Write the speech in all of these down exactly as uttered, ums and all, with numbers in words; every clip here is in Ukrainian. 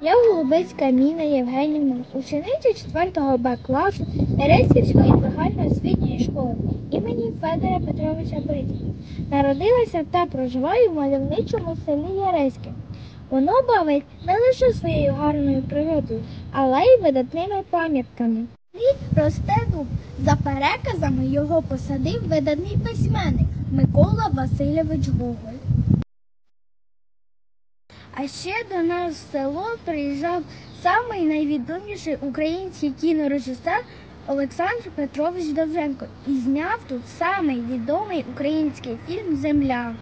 Я Голубецька Міна Євгенівна, учениця четвертого Б класу Тереськівської загальноосвітньої школи імені Федора Петровича Брицького. Народилася та проживаю в мальовничому селі Яреське. Воно бавить не лише своєю гарною природою, але й видатними пам'ятками. Тут росте дуб. За переказами його посадив видатний письменник Микола Васильович Гоголь. А ще до нас в село приїжджав самий найвідоміший український кінорежисер Олександр Петрович Довженко і зняв тут самий відомий український фільм «Земля».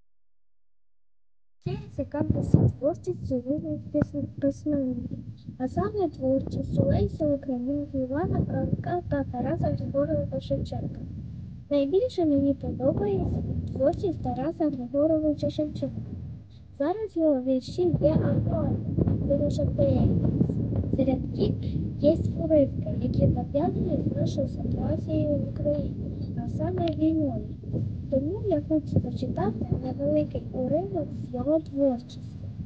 Ще цікавився творчістю видатних письменників, а саме творчістю Лесі Українки, Івана Франка та Тараса Григоровича Шевченка. Найбільше мені подобається творчість Тараса Григоровича Шевченка. Зараз його вірші є актуальними, дуже актуальними. Серед них є уривки, які пов'язані з нашою ситуацією в Україні, а саме війною. Тому я хочу прочитати невеликий уривок з його творчості.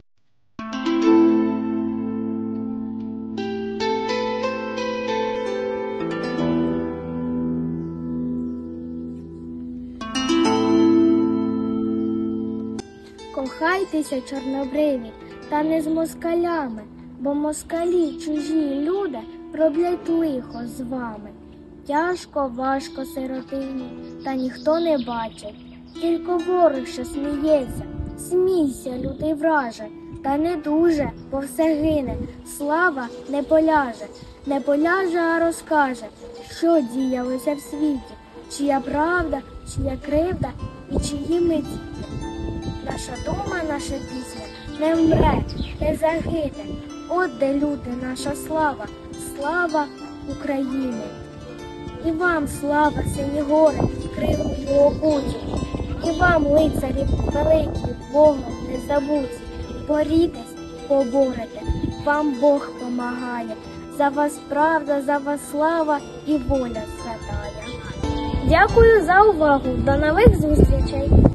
Кохайтеся, чорнобриві, та не з москалями, бо москалі, чужі люди, роблять лихо з вами. Тяжко, важко сиротині, та ніхто не бачить, тільки ворог, що сміється. Смійся, лютий враже, та не дуже, бо все гине, слава не поляже, не поляже, а розкаже, що діялося в світі, чия правда, чия кривда і чиї ми діти. Наша дума, наша пісня не вмре, не загине. От де люди, наша слава, слава України. І вам слава, сині гори, криві окуті. І вам, лицарі великі, Богом не забуті. Борітесь, поборете, вам Бог помагає. За вас правда, за вас слава і воля святая. Дякую за увагу. До нових зустрічей!